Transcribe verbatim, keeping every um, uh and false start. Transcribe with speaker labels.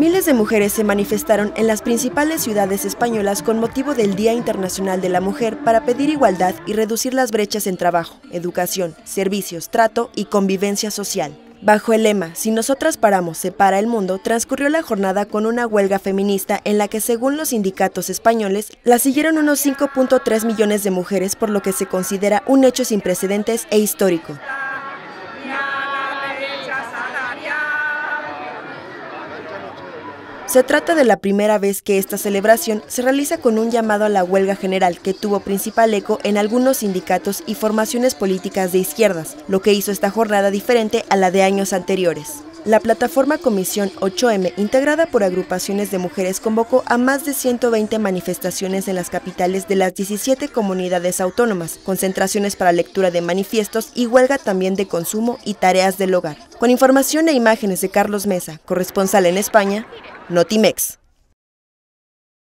Speaker 1: Miles de mujeres se manifestaron en las principales ciudades españolas con motivo del Día Internacional de la Mujer para pedir igualdad y reducir las brechas en trabajo, educación, servicios, trato y convivencia social. Bajo el lema "Si nosotras paramos, se para el mundo", transcurrió la jornada con una huelga feminista en la que, según los sindicatos españoles, la siguieron unos cinco punto tres millones de mujeres, por lo que se considera un hecho sin precedentes e histórico. Se trata de la primera vez que esta celebración se realiza con un llamado a la huelga general que tuvo principal eco en algunos sindicatos y formaciones políticas de izquierdas, lo que hizo esta jornada diferente a la de años anteriores. La plataforma Comisión ocho eme, integrada por agrupaciones de mujeres, convocó a más de ciento veinte manifestaciones en las capitales de las diecisiete comunidades autónomas, concentraciones para lectura de manifiestos y huelga también de consumo y tareas del hogar. Con información e imágenes de Carlos Mesa, corresponsal en España, Notimex.